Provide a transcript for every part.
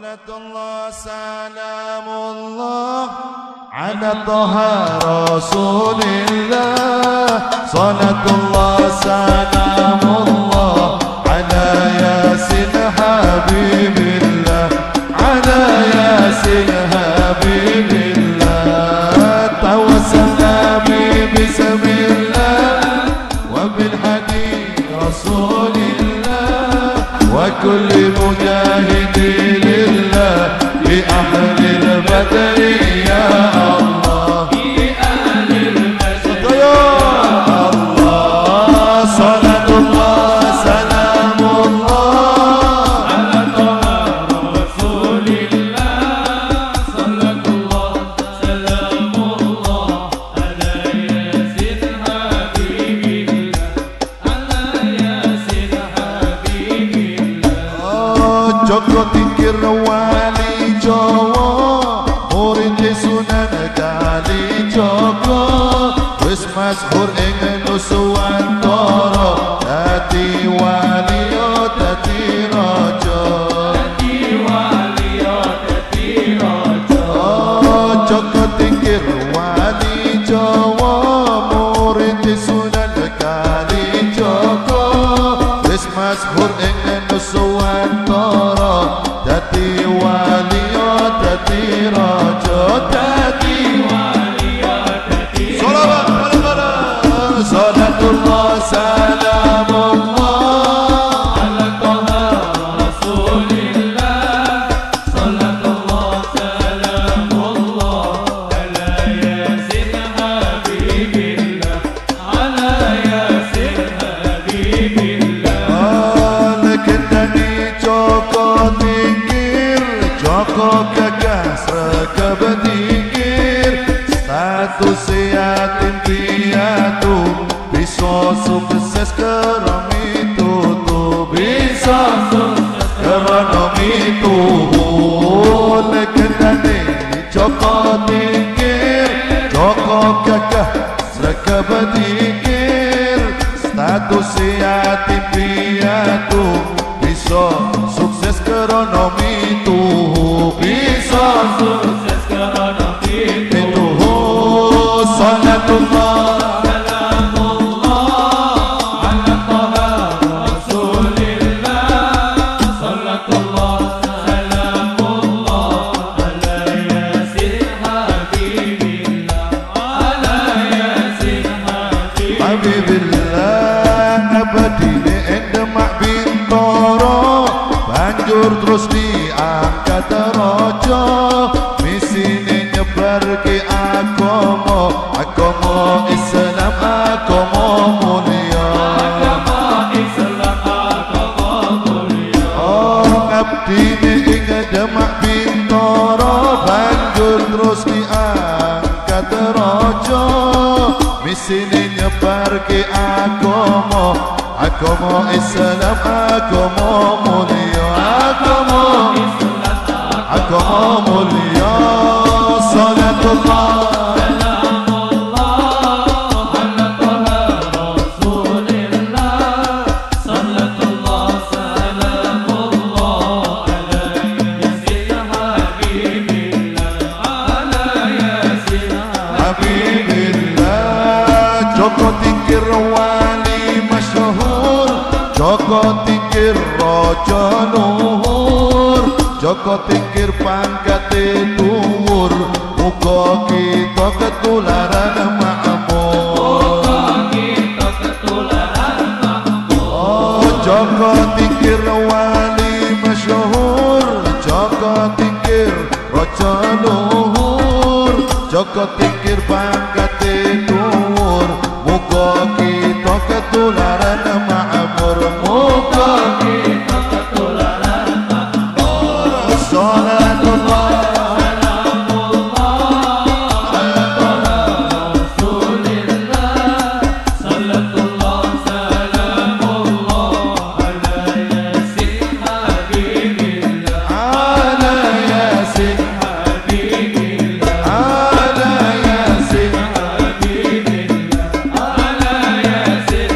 Salatullah salamullah ala Taha Rasulillah. Salatullah salamullah ala Yasin Habibillah, ala Yasin Habibillah. Tawassalna bismillah wa bil hadi Rasulillah wa kulli mujahidin بأهل البدر يا الله، بأهل البدر يا الله. صلاة الله سلام الله على طه رسول الله. صلاة الله سلام الله على ياسين حبيب الله، على ياسين حبيب الله. Joko tingkir wali Jawa, murid Sunan Kalijaga, wis masyhur ing Nuswantara, dadi wali dadi raja, dadi wali dadi raja. Joko tingkir wali Jawa, murid Sunan Kalijaga, wis masyhur ing Nuswantara, dadi wali dadi raja, dadi wali dadi raja. Salatullah salamullah ala Taha Rasulillah. Salatullah salamullah ala Yasin Habibillah, ala Yasin Habibillah. Lekendani Joko tingkir, Joko gagah sregep tingkir, status yatim piatu, bisa sukses karena mitutu, bisa sukses karena mitutu. Lekendane Joko tingkir, Joko gagah sregep tingkir, status yatim piatu, bisa sukses karena mitutu, bisa sukses karena mitutu. Salatullah salamullah ala Taha Rasulillah. Salatullah salamullah ala Yasin Habibillah, ala Yasin Habibillah. Abadine Demak Bintoro, banjur terus diangkat raja, misine nyebar ke agama, agama Islam, agama mulia, agama Islam, agama mulia. Oh, abdine ing Demak Bintoro, banjur terus diangkat raja, misine nyebar ke agama, agama Islam, agama mulia, agama Islam, agama mulia. Salatullah salamullah ala Taha Rasulillah. Salatullah salamullah ala Yasin Habibillah, ala Yasin Habibillah. Joko tingkir wali masyhur, Joko tingkir raja luhur, Joko tingkir pangkate dhuwur, muga kita ketularan makmur, muga kita ketularan makmur. Oh, Joko tingkir wali masyhur, Joko tingkir raja luhur, Joko tingkir pangkate dhuwur, muga kita ketularan makmur, muga kita ketularan makmur. Salatullah salamullah ala Taha Rasulillah. Salatullah salamullah ala Yasin Habibillah, ala Yasin Habibillah, ala Yasin Habibillah, ala Yasin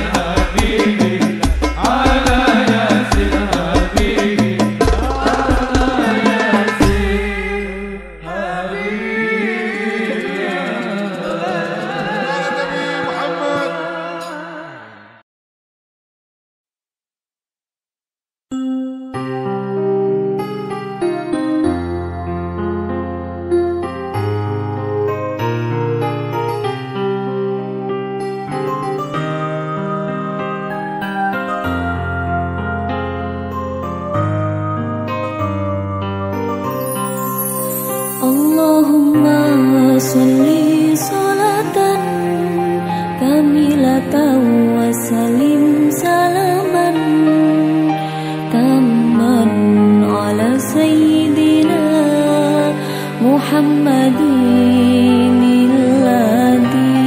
Habibillah, ala Yasin Habibillah, ala salli salatan kamilatan wa salim salaman tamman ala sayyidina Muhammadin alladhi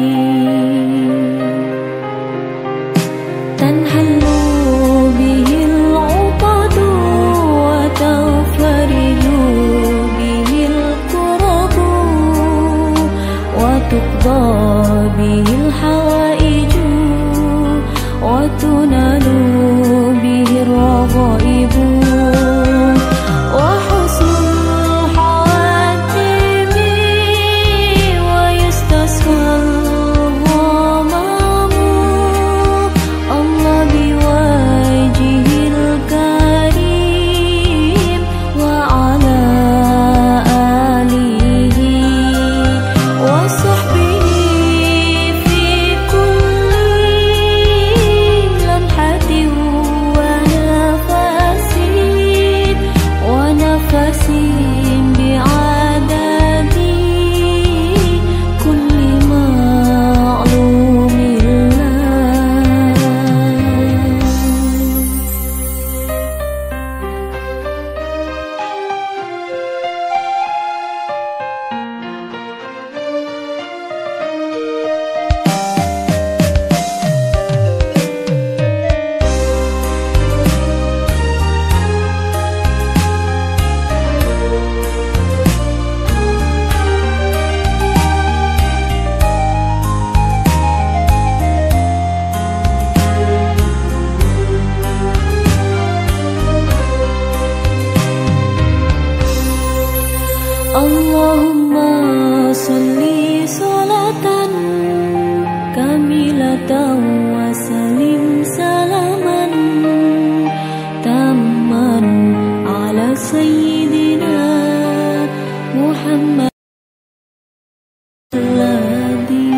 tanhallu bihi al-uqadu wa tawfariju bihi al-qurabu wa tuqda bihi al-hawaiju wa tunalu bihi ar-raghaibu wa husnul khawatimi wa yastasqal ghamamu Allah biwajhil karim wa ala alihi wa sahbihi fi kulli lamhatin wa nafasin bi'adadi kulli ma'lumillah. Allahumma salli salatan kamilatan wa salim salaman tamman ala sayyidina Muhammad alladhi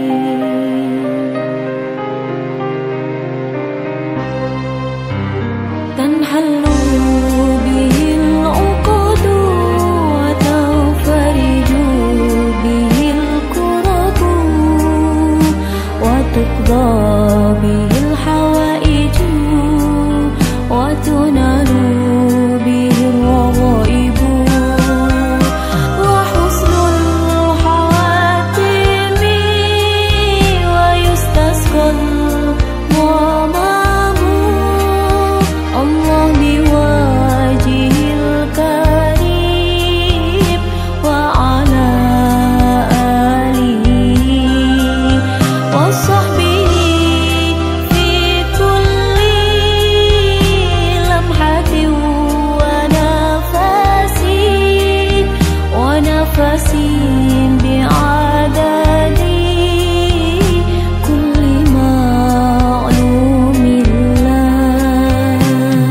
tanhallu bihi al-uqadu wa tawfariju bihi al-qurabu wa tuqda bihi al-hawaiju wa tunalu bihi ar-raghaibu wa husnul khawatimi wa yustasqal ghamamu Allah biwajhil karim wa ala alihi wa sahbihi fi kulli lamhatin wa nafasin bi'adadi kulli ma'lumillah.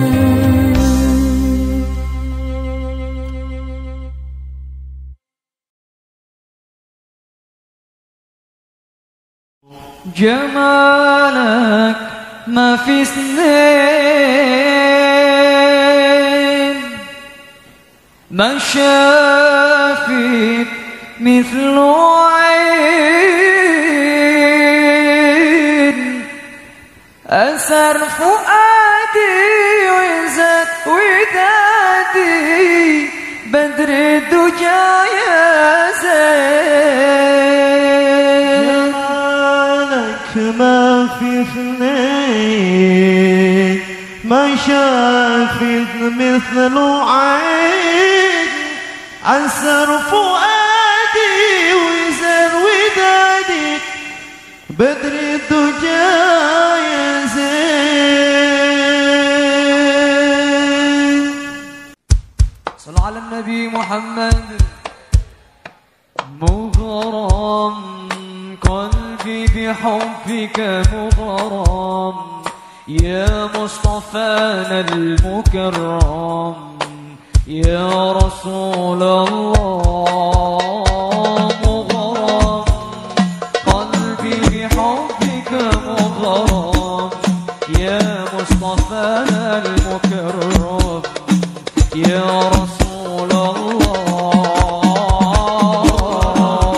جمالك ما في سنين ما شافت مثل عين أسر فؤادي وزاد ودادي بدر الدجى يا زين ما في اثنين ما شافت مثل عين عسر فؤادي وزر ودادي بدر الدجى يا زين. صلوا على النبي محمد. مغرم قلبي بحبك مغرم يا مصطفانا المكرم يا رسول الله. مغرم قلبي بحبك مغرم يا مصطفانا المكرم يا رسول الله.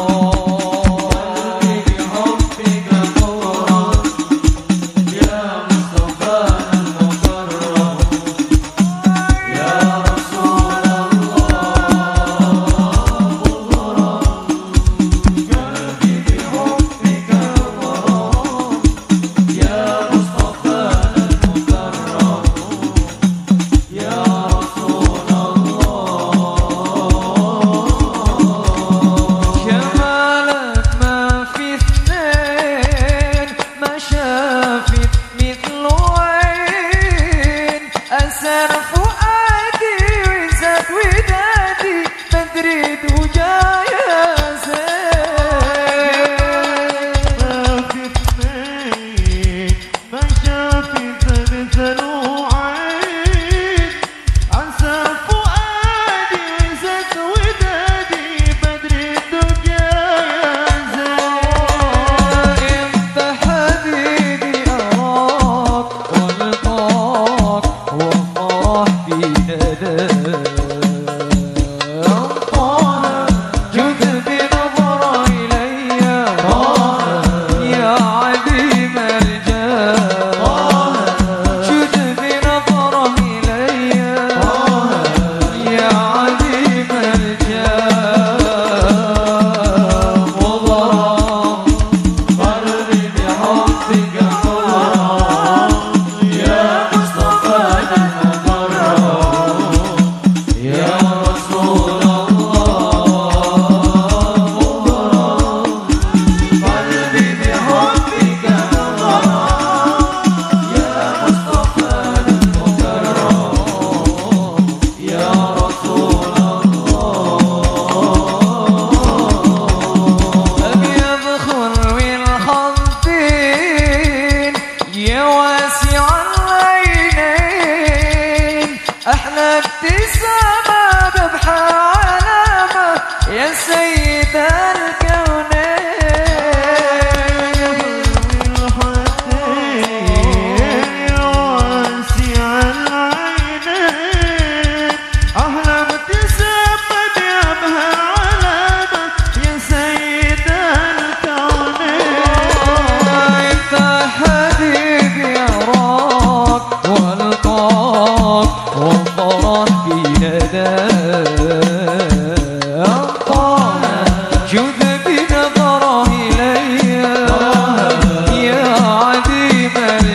طه جود بنظره إلي يا عديم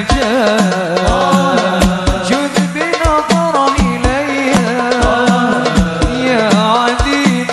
الجاه جود بنظره إلي يا عديم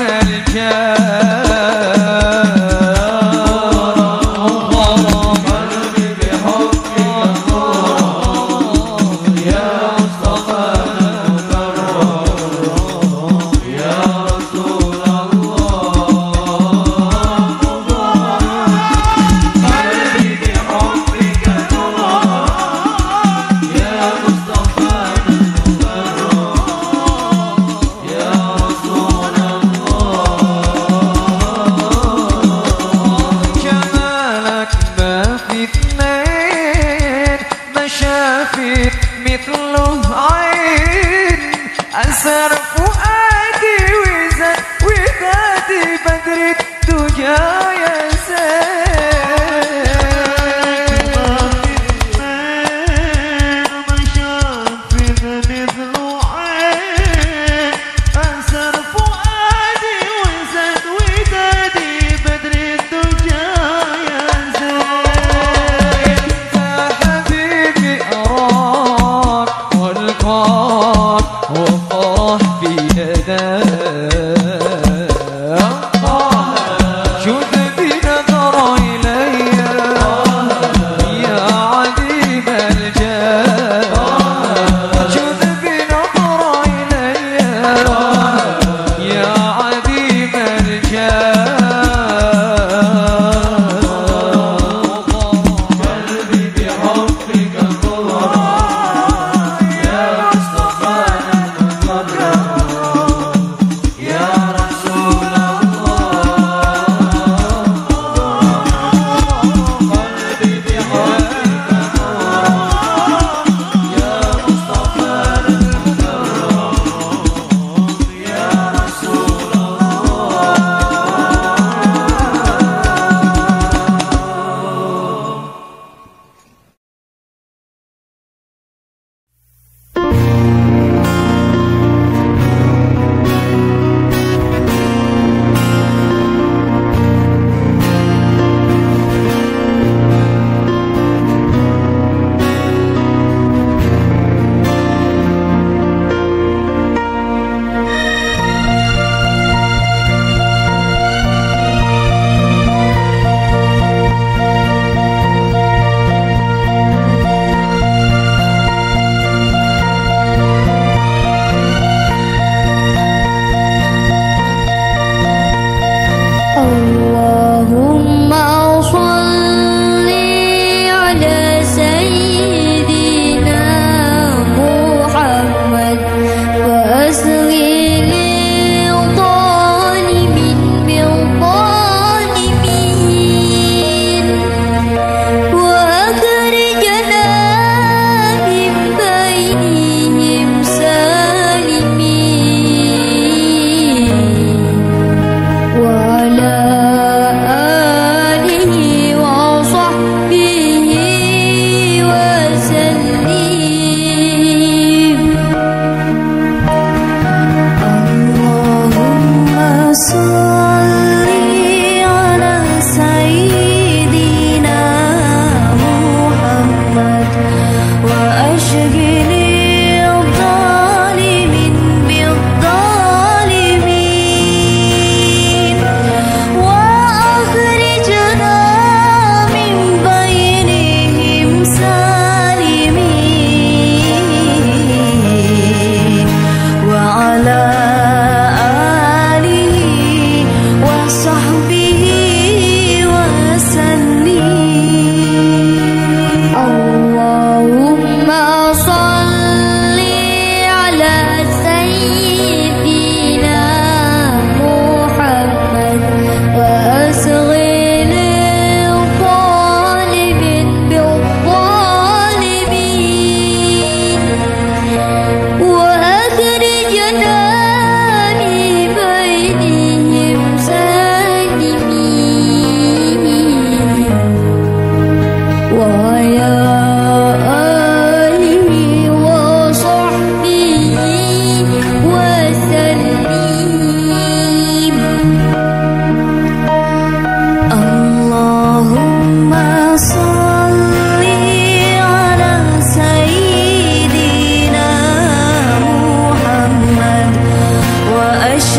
شافت مثله عين أسر فؤادي وزاد ودادي بدر الدجى يا وفرح بأداء جود بنظر إلي يا عديم الجاه جود بنظر إلي يا عديم الجاه قلبي بحبك ضرر يا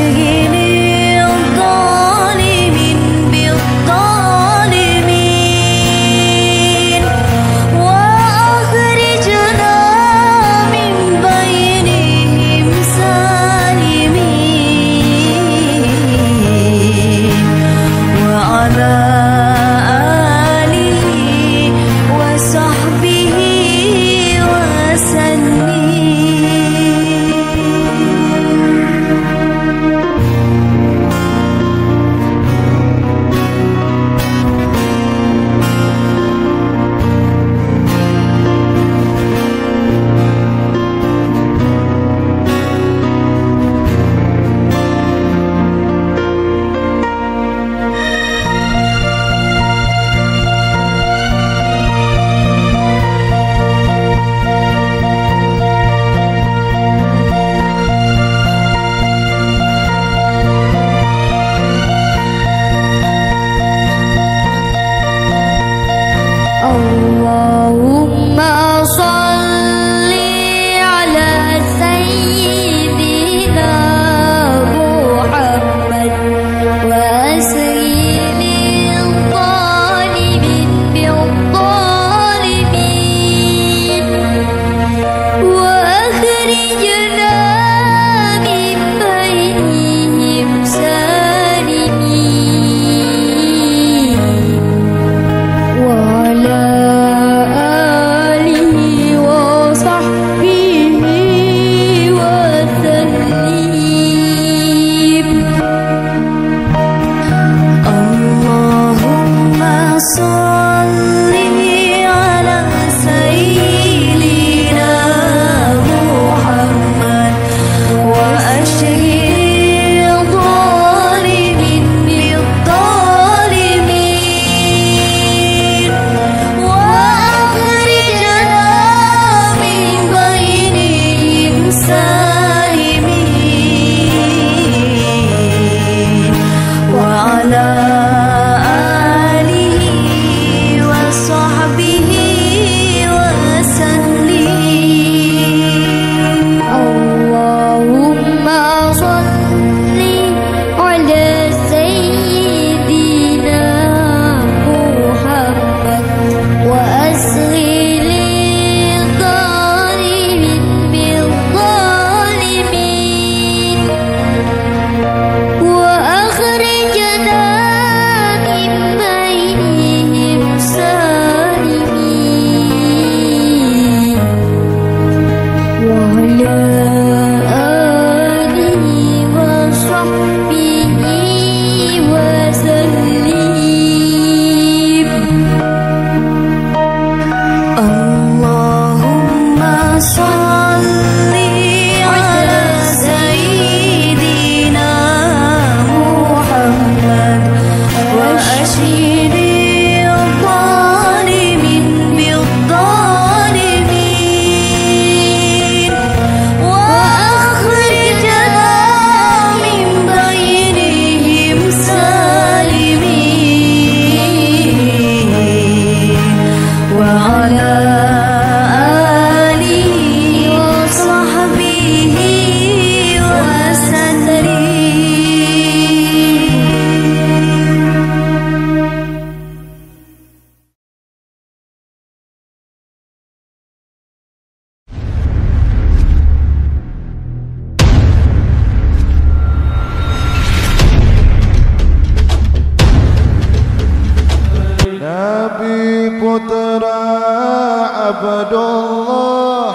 Abdullah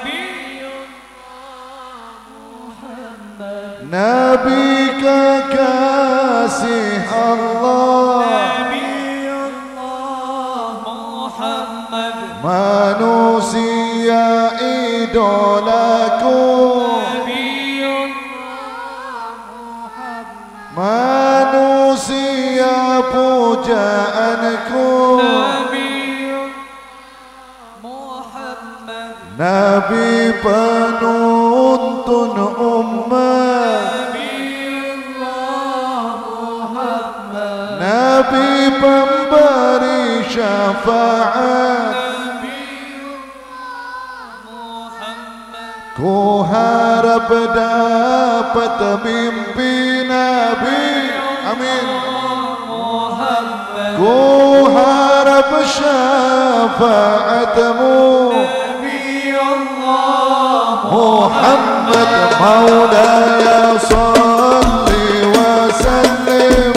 Nabi kekasih Allah manusia idolaku manusia pujaanku Nabi penuntun umat Nabi pemberi syafaat Ku harap dapat dapat mimpi Nabi. Amin. Ku harap syafaatmu Muhammad Maulaya salli wa sallim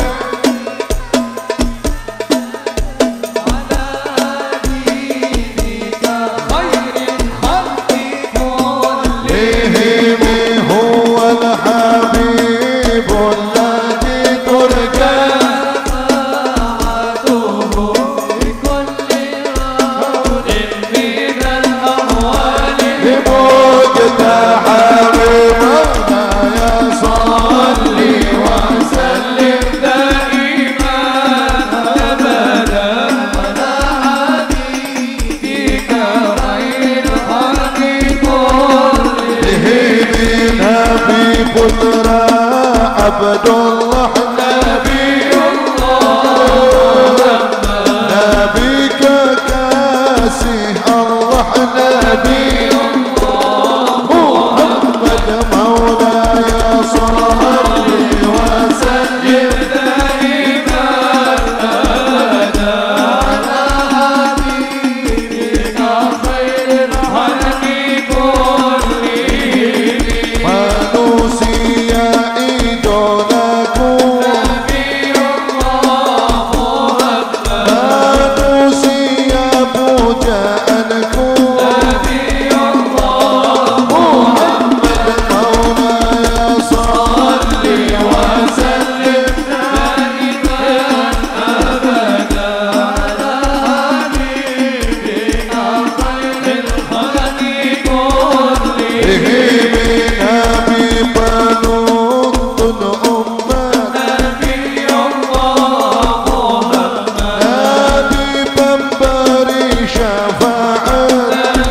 putra Abdullah Nabi kekasih Allah Nabi Muhammad Maulaya salli wa sallim daiman abada ala habibika khairil khalqi kullihim manusia idolaku manusia pujaanku Muhammad Maulaya salli wa sallim daiman abada ala habibika khairil khalqi kullihim Nabi penuntun umat Nabi pemberi syafaat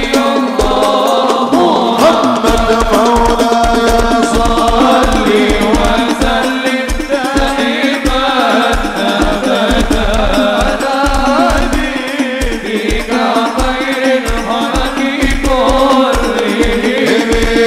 Muhammad Maulaya salli wa sallim daiman abada ala habibika khairil khalqi kullihim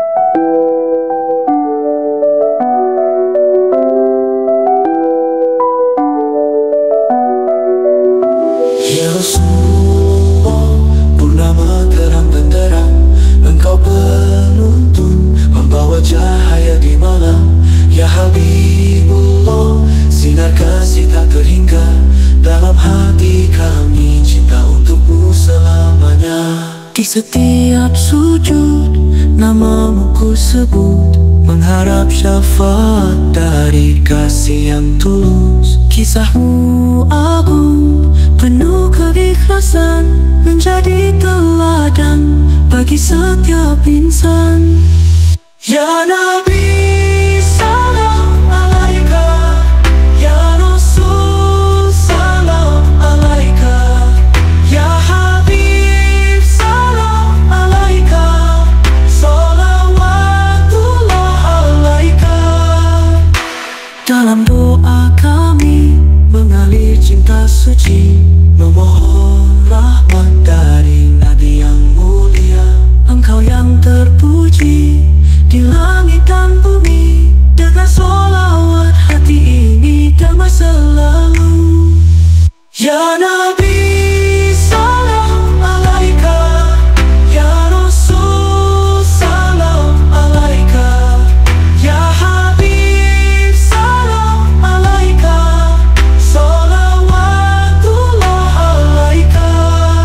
Ya Rasulullah, purnama terang benderang, Engkau penuntun, membawa cahaya di malam. Ya Habibullah, sinar kasih tak terhingga, dalam hati kami cinta untukmu selamanya. Di setiap sujud, namamu ku sebut, mengharap syafaat dari kasih yang tulus. Kisahmu agung, penuh keikhlasan, menjadi teladan bagi setiap insan. Ya Nabi, salam alaika. Ya Rasul, salam alaika. Ya Habib, salam alaika. Salawatullah alaika. Dalam doa kami mengalir cinta suci, memohon rahmat dari Nabi yang mulia. Engkau yang terpuji di langit dan bumi, dengan sholawat hati ini damai selalu. Ya Nabi, salam alaika. Ya Rasul, salam alaika. Ya Habib, salam alaika. Salawatullah alaika.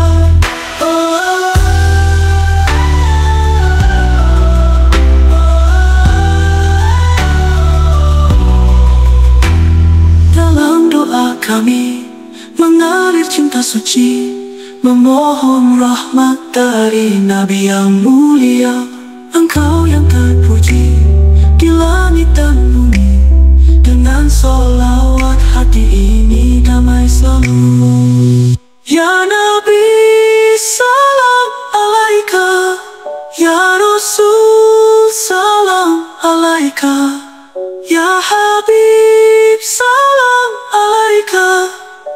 Dalam doa kami mengalir cinta suci, memohon rahmat dari Nabi yang mulia. Engkau yang terpuji di langit dan bumi, dengan sholawat hati ini damai selalu. Ya Nabi, salam alaika. Ya Rasul, salam alaika. Ya Habib, salam alaika.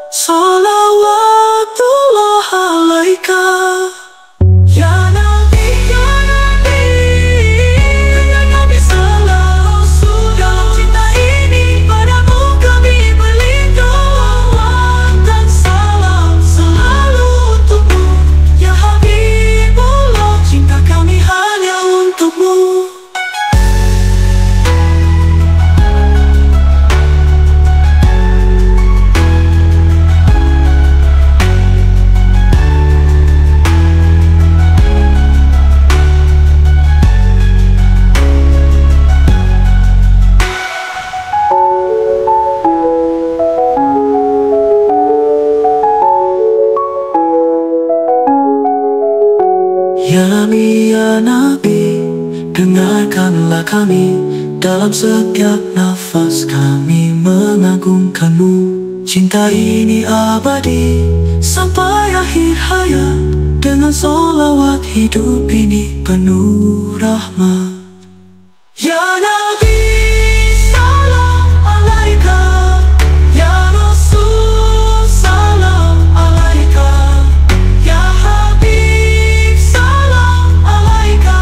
Salawatullah alaika. Ya Nabi, ya Nabi, ya Nabi, salam kami, dalam setiap nafas kami mengagungkanmu. Cinta ini abadi sampai akhir hayat, dengan sholawat hidup ini penuh rahmat. Ya Nabi, salam alaika. Ya Rasul, salam alaika. Ya Habib, salam alaika.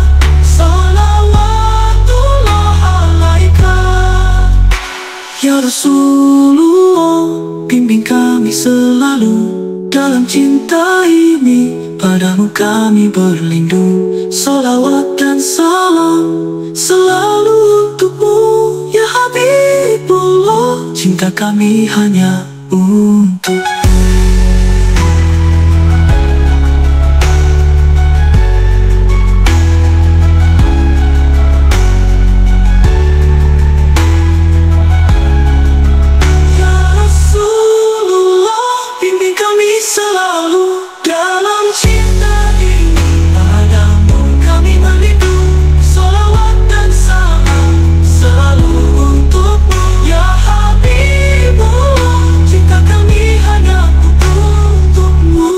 Salawatullah alaika. Ya Rasulullah, bimbing kami selalu dalam cinta ini, padamu kami berlindung. Salawat dan salam selalu untukmu, ya Habibullah. Cinta kami hanya untukmu. Selalu dalam cinta ini, padamu kami berlindung. Salawat dan salam selalu untukmu, ya Habibullah. Cinta kami hanya untukmu.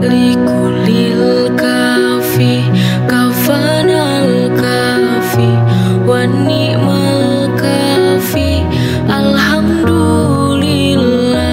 likulil kafi kafanal kafi wan ni'mal kafi alhamdulillah.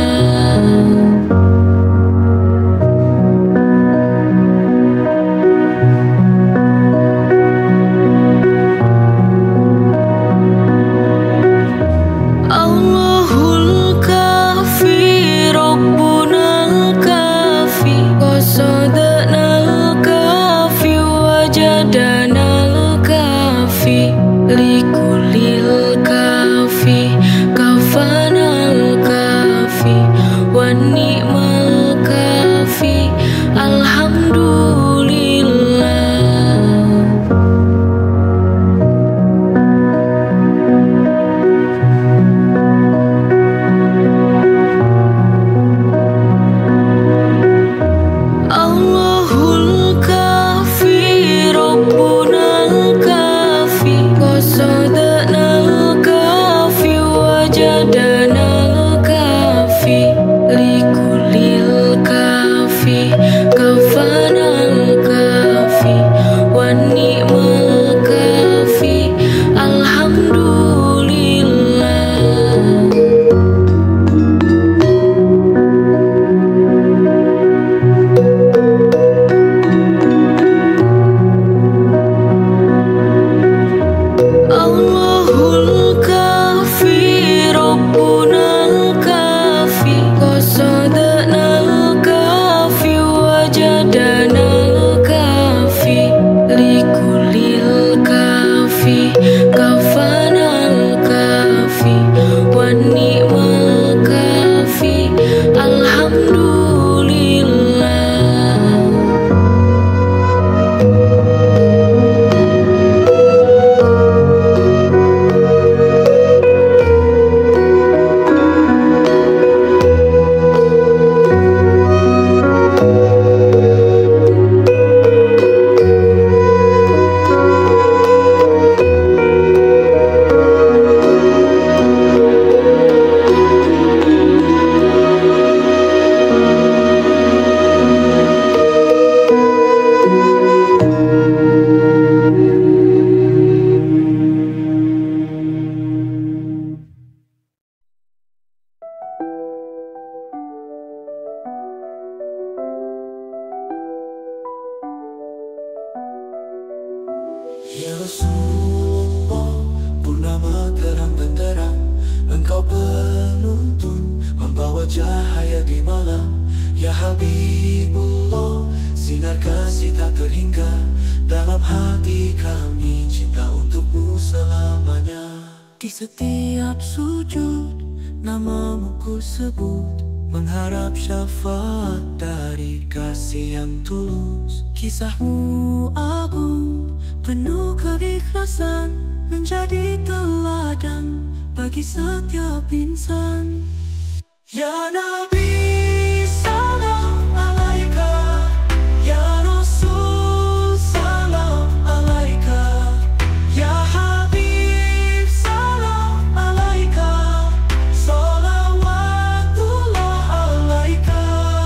Allahul kafi rabbunal kafi qasadanal kafi wajadanal kafi likulil kafi kafanal kafi wan ni'mal kafi alhamdulillah. Allahul kafi rabbunal kafi qasadanal kafi wajadanal kafi likulil kafi kafanal kafi wan ni'mal kafi alhamdulillah. Allahul kafi rabbunal kafi qasadanal kafi wajadanal kafi likulil kafi kafanal kafi wan ni'mal kafi alhamdulillah. Ya Rasulullah, purnama terang benderang, Engkau penuntun membawa cahaya di malam. Ya Habibullah, sinar kasih tak terhingga dalam hati kami, cinta untukmu selamanya. Di setiap sujud namamu ku sebut, mengharap syafaat dari kasih yang tulus. Kisahmu agung, penuh keikhlasan, menjadi teladan bagi setiap insan. Ya Nabi, salam alaika. Ya Rasul, salam alaika. Ya Habib, salam alaika. Salawatullah alaika.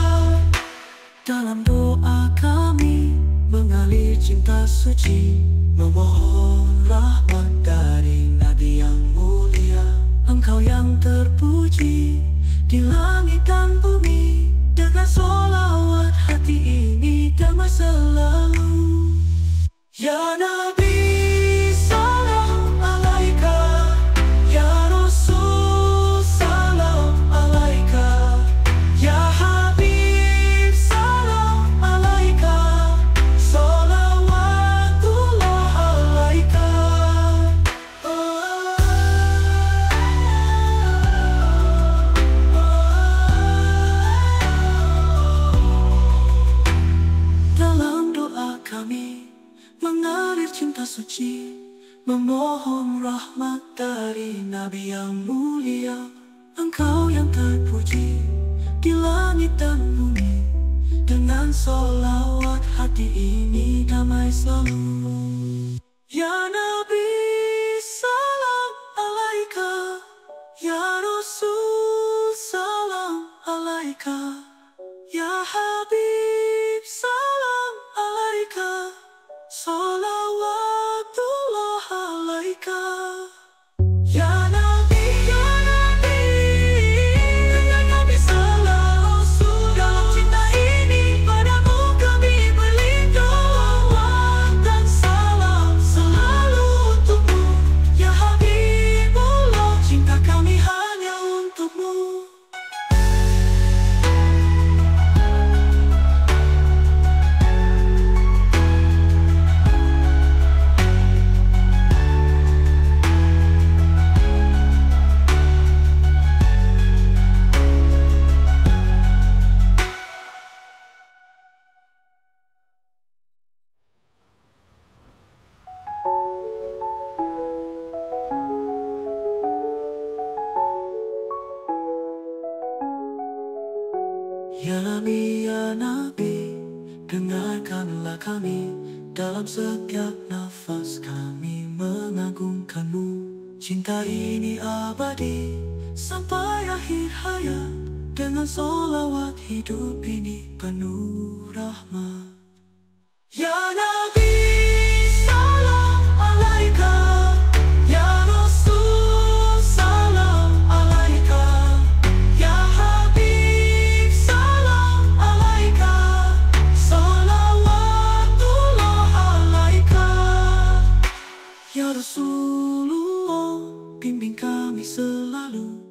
Dalam doa kami mengalir cinta suci, memohon rahmat dari Nabi yang mulia. Engkau yang terpuji di langit dan bumi, dengan sholawat hati ini damai selalu. Ya Nabi, salam alaika. Ya Rasul, salam alaika. Ya Habib, salam alaika. Salawatullah alaika. Dalam doa kami mengalir cinta suci, memohon rahmat dari Nabi yang mulia. Engkau yang terpuji di langit dan bumi, dengan sholawat hati ini damai selalu. Ya Nabi, salam alaika. Ya Rasul, salam alaika. Ya Habib, Ya Nabi, dengarkanlah kami. Dalam setiap nafas kami mengagungkanmu. Cinta ini abadi sampai akhir hayat. Dengan solawat hidup ini penuh rahmat. Ya Nabi, salam alaika. Ya Rasul, salam alaika. Ya Habib, salam alaika. Salawatullah alaika. Ya Rasulullah, bimbing kami selalu.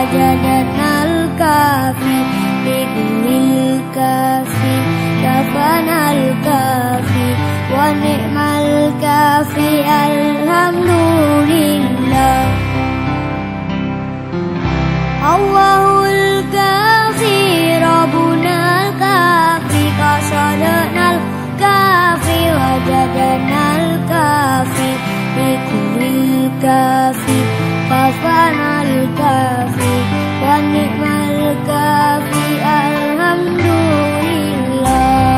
وجدنا الكافي بكل الكافي كفانا الكافي ونعم الكافي الحمد لله الله الكافي ربنا الكافي قصدنا الكافي وجدنا الكافي بكل الكافي كفانا الكافي ونعم الكافي الحمد لله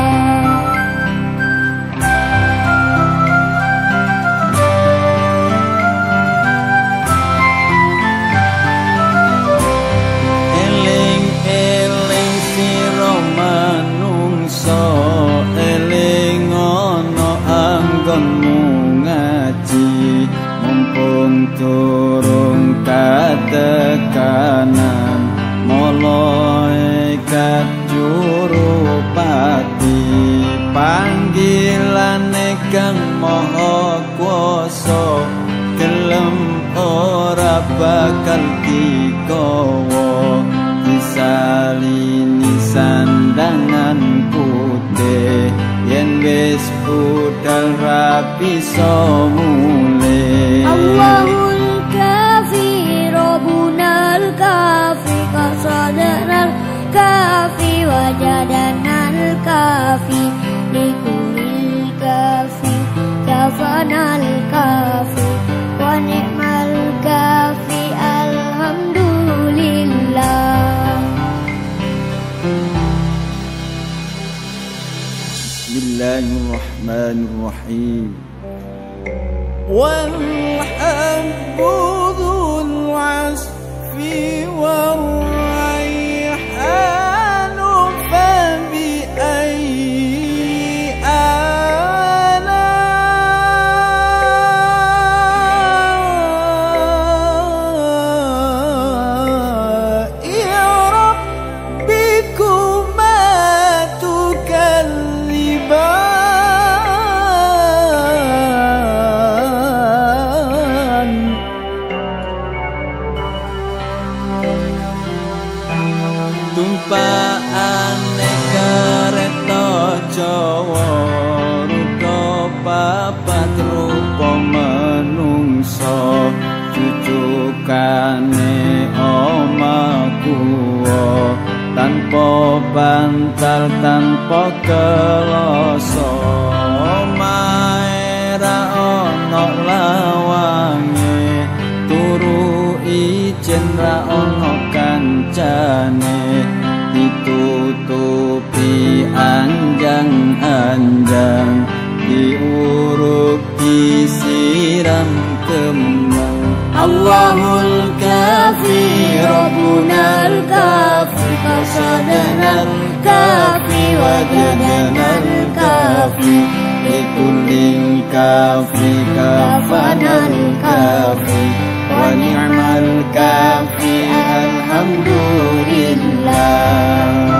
Eling-eling sira manungsa eling ana anggonmu ngaji mumpung durung katekanan malaikat jurupati panggilane kang maha kuwasa gelem ora bakal digawa disalini sandangan putih yen wis budal rapi so mulih Allahul kafi Rabbunal kafi qasadanal kafi wajadanal kafi likulil kafi kafanal kafi wa ni'mal kafi alhamdulillah Bismillahirrahmanirrahim والحب ذو العصف والريحان فبأي آلاء ربكما تكذبان tumpaane kereta Jawa rute papat rupa manungsa cucukane omaku tanpa bantal tanpa kelasa maera ana lawange turu ijen ra ana kancane ditutupi anjang-anjang diuruk disiram kembang Allahul kafi Rabbunal kafi qasadanal kafi wajadanal kafi likulil kafi kafanal kafi wa ni'mal kafi alhamdulillah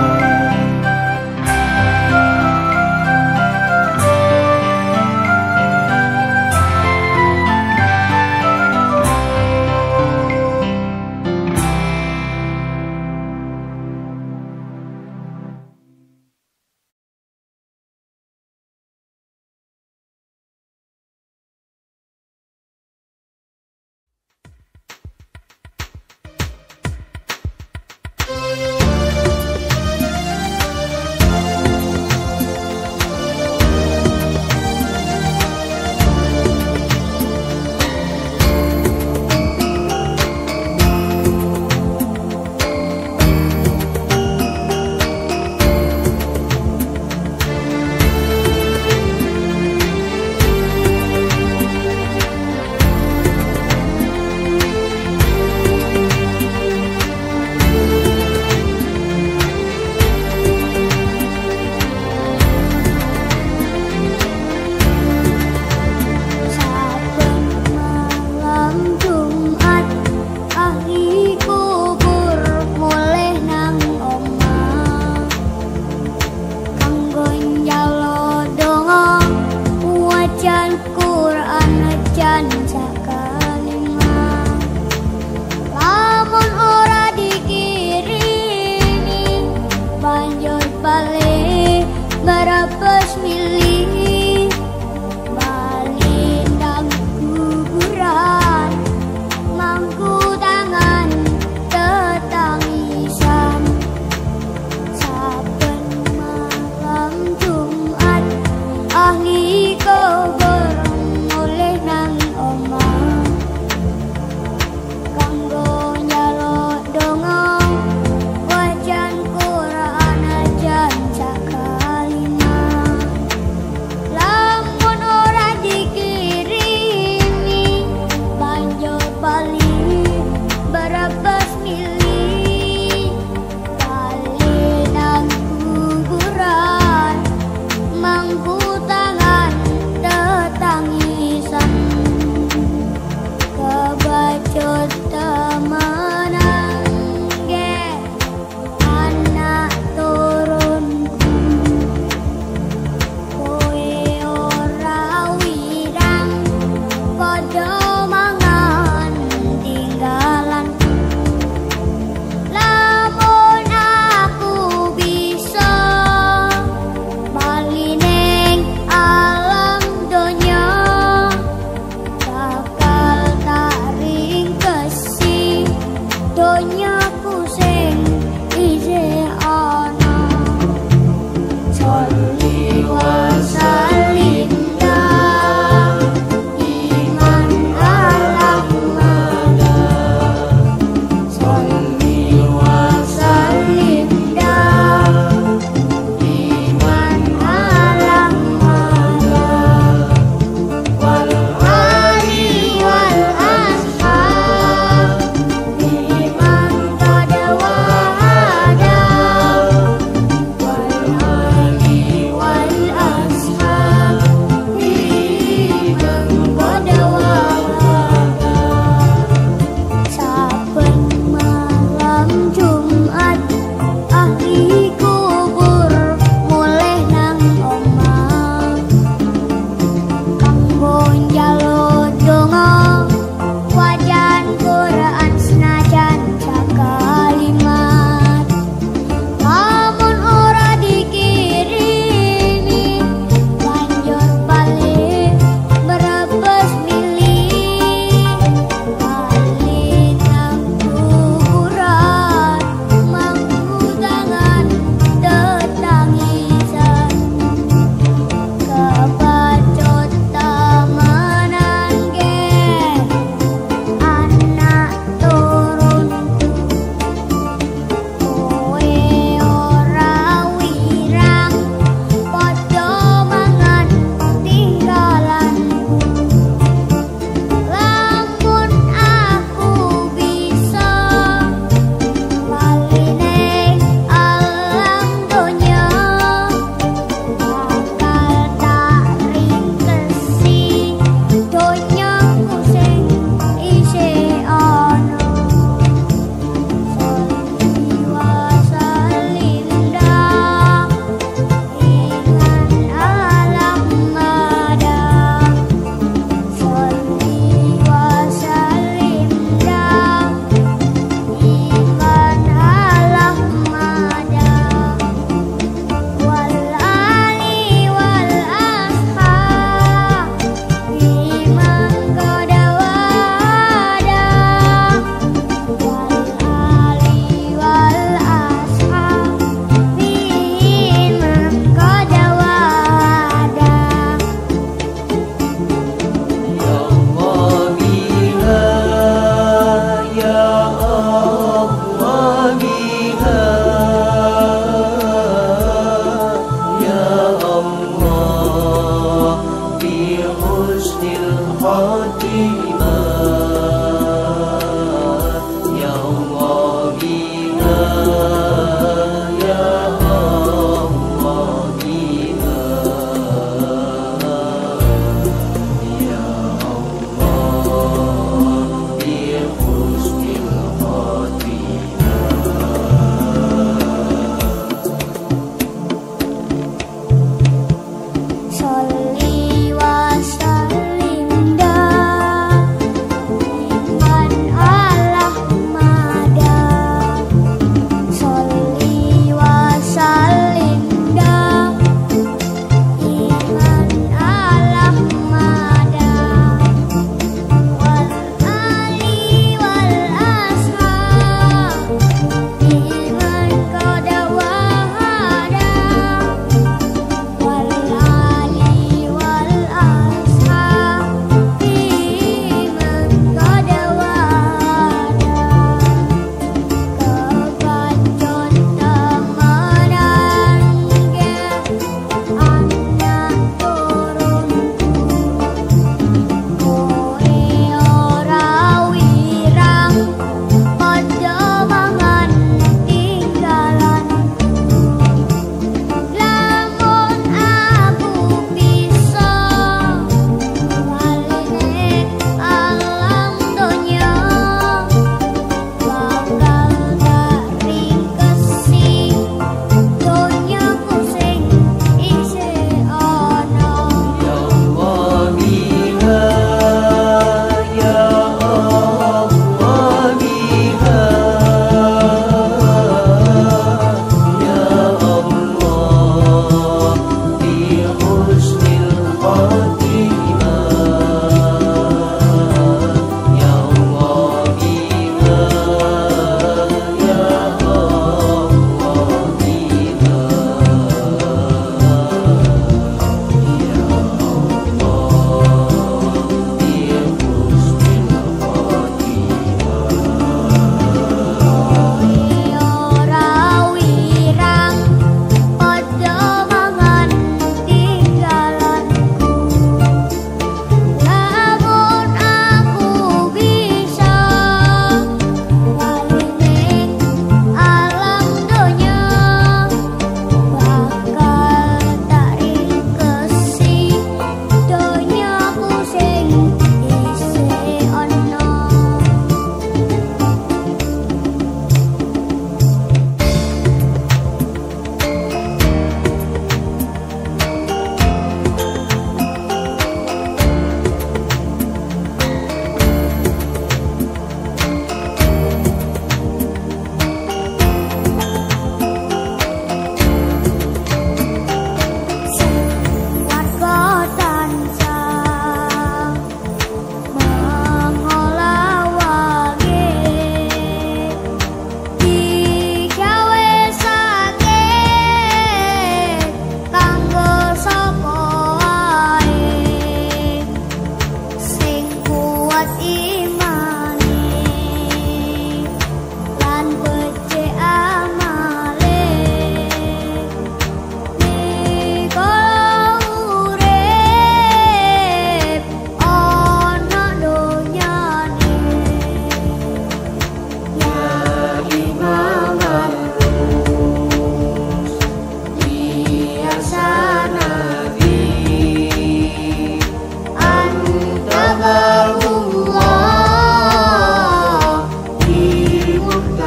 donyaku sing isih ana. Sholli wa sallim daiman ala Muhammad. Sholli wa sallim daiman ala Muhammad. Wal ali wal ashab liman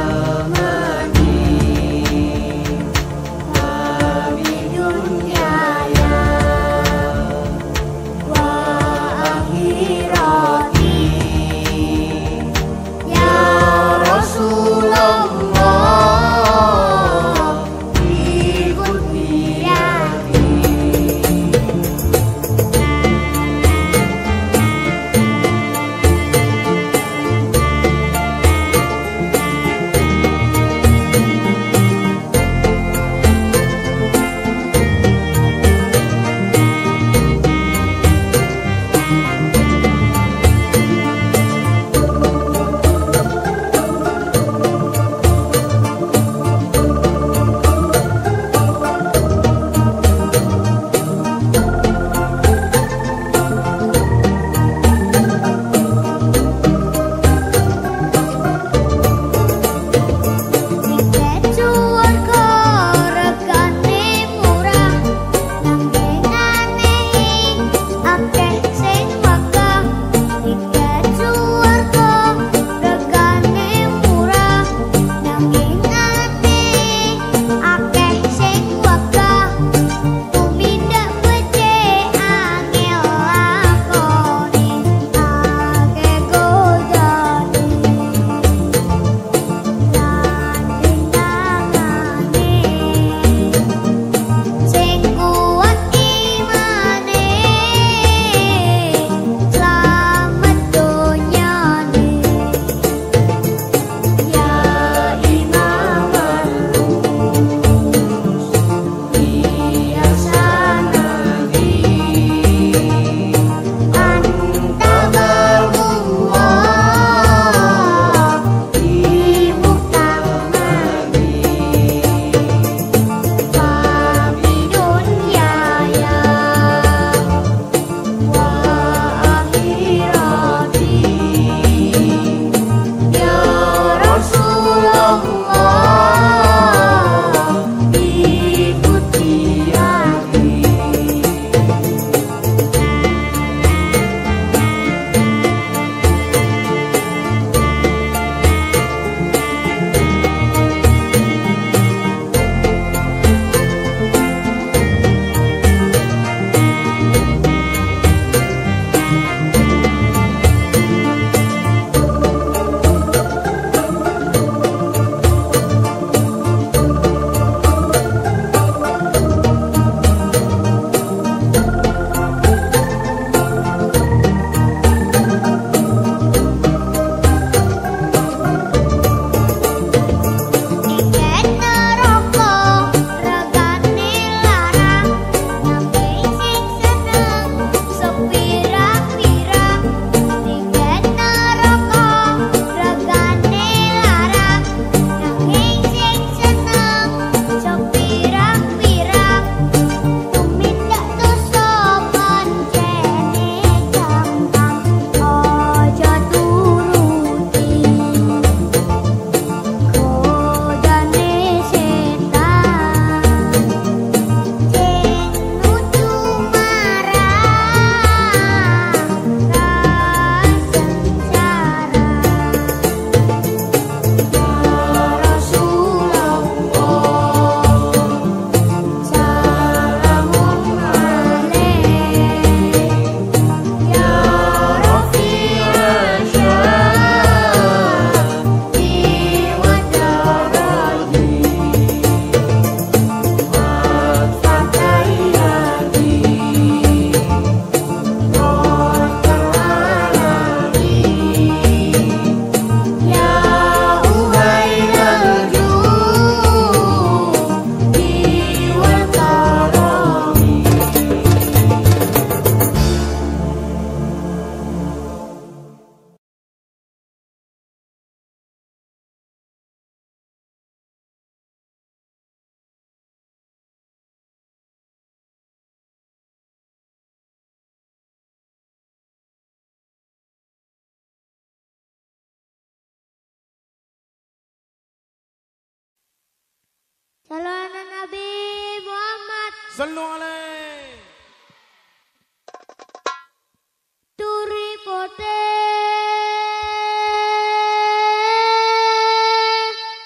Salam ala Nabi Muhammad. Sallu alaih. Turi kote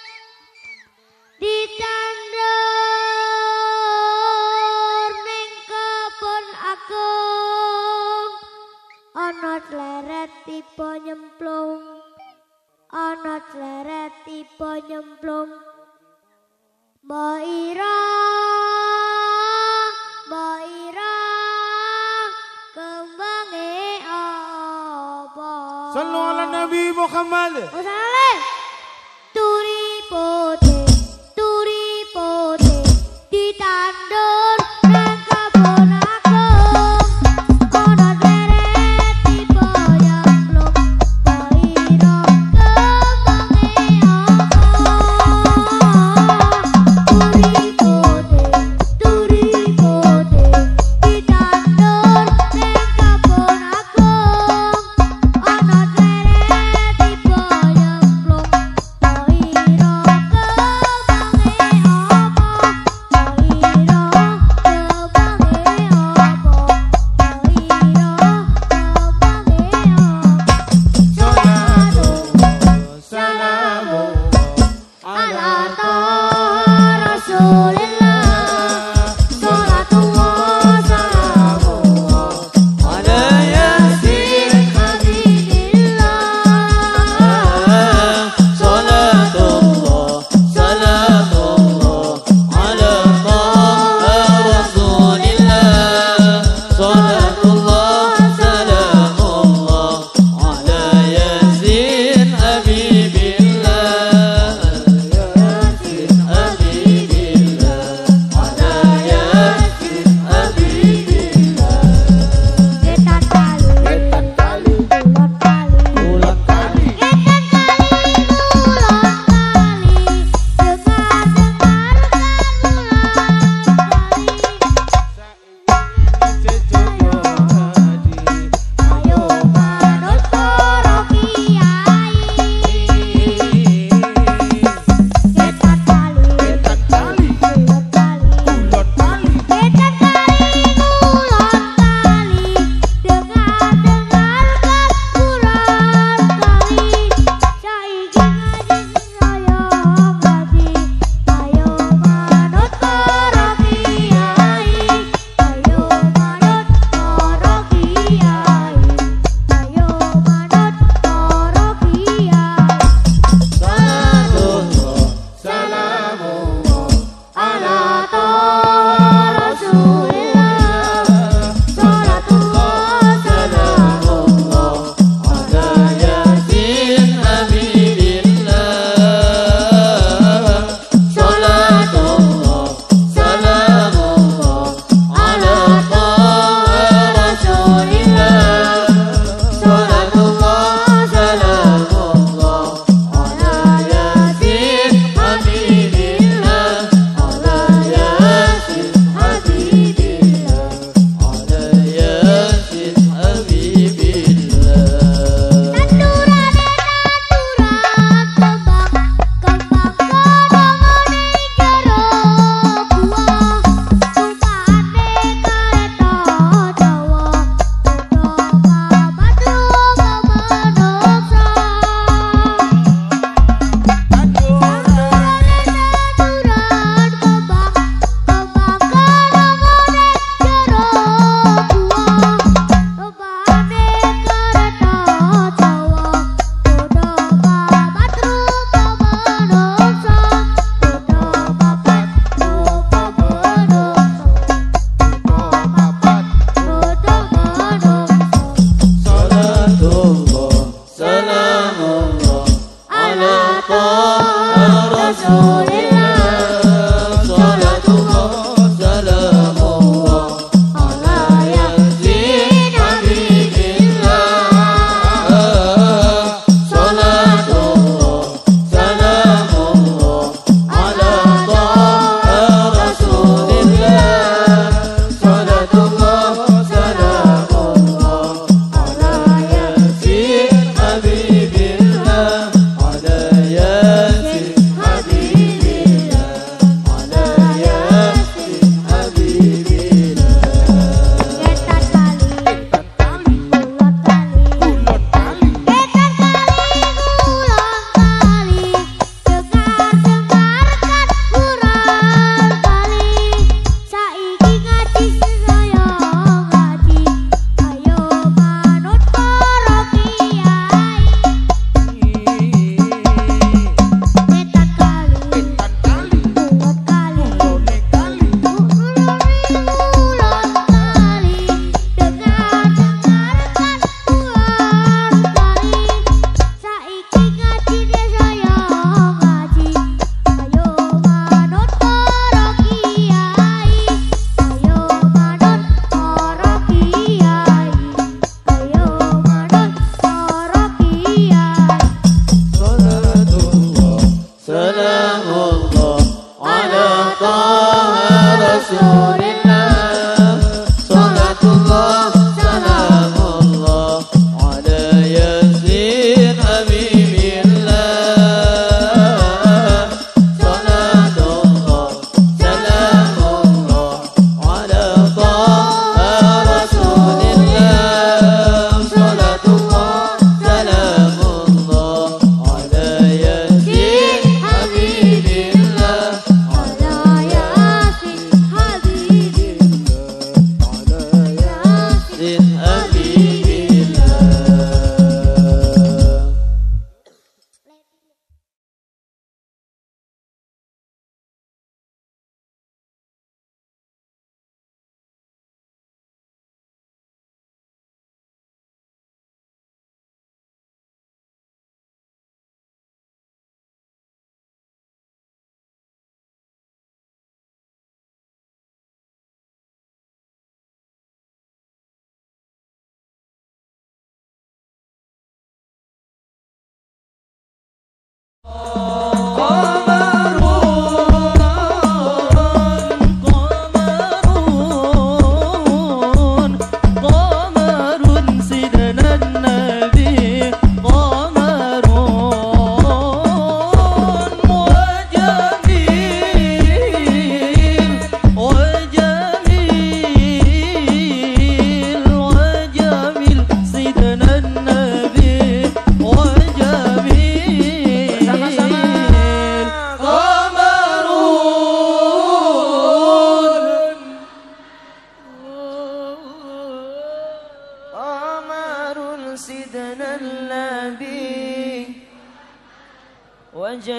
tiba nyemplung. Mbak Ira, kembange apa? Sallu ala Nabi Muhammad. Turi pote, ditandur nang kebon agung. Ana deret tiba nyemplung. Mbak Ira, kembange apa? Turi pote, ditandur nang kebon agung. Ana deret tiba nyemplung. Mbak Ira,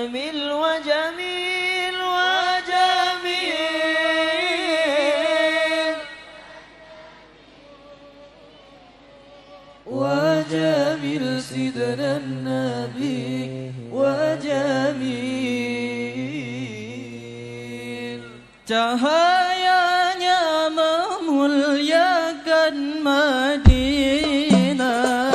وجميل وجميل وجميل وجميل سيدنا النبي وجميل cahayanya memuliakan Madinah.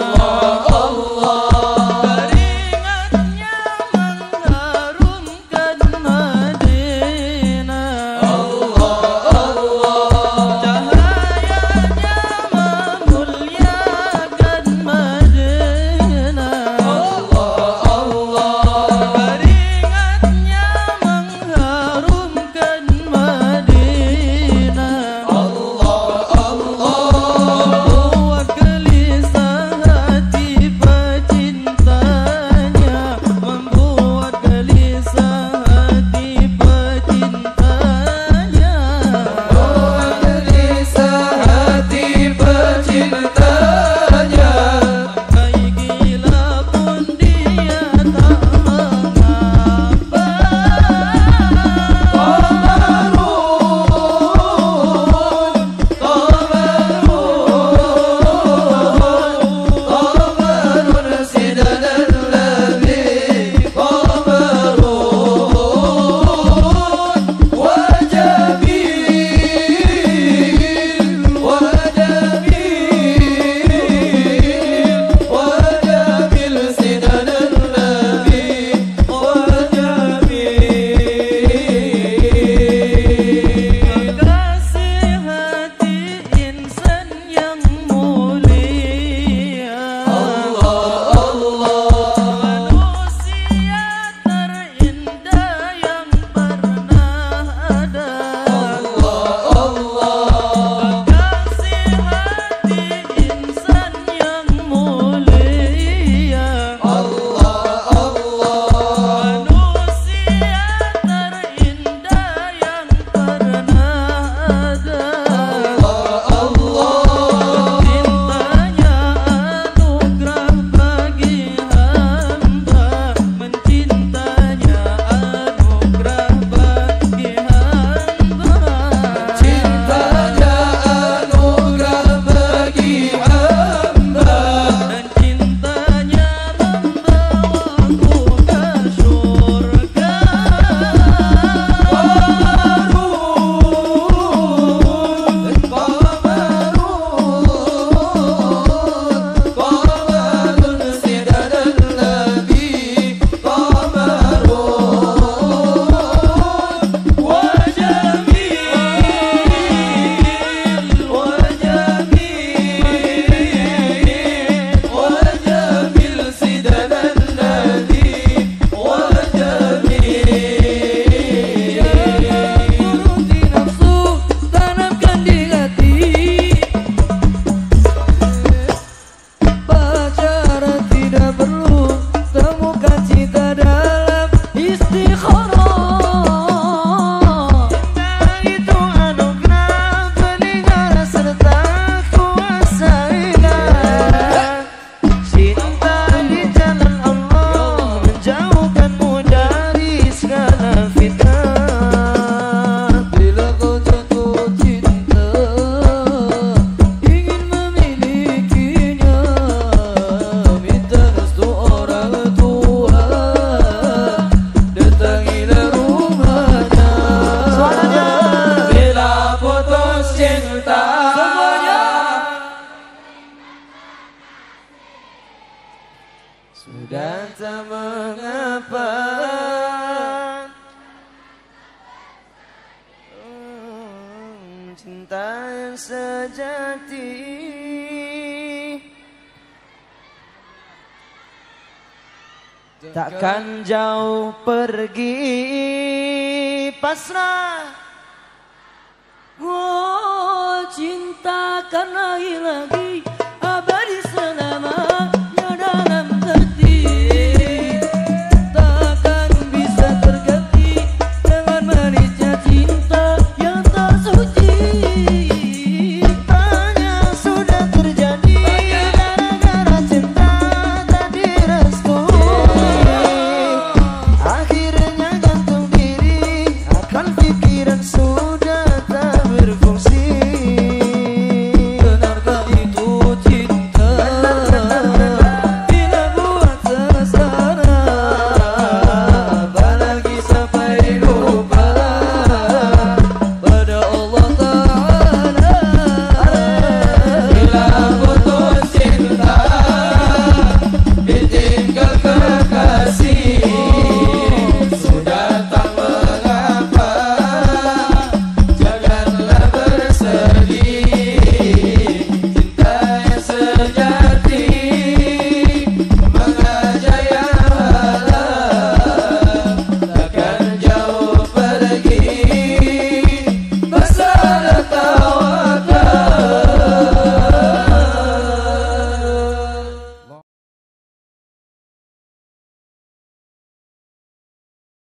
Sudah tak mengapa cinta yang sejati takkan jauh pergi pasrah. Oh, cinta kan lagi-lagi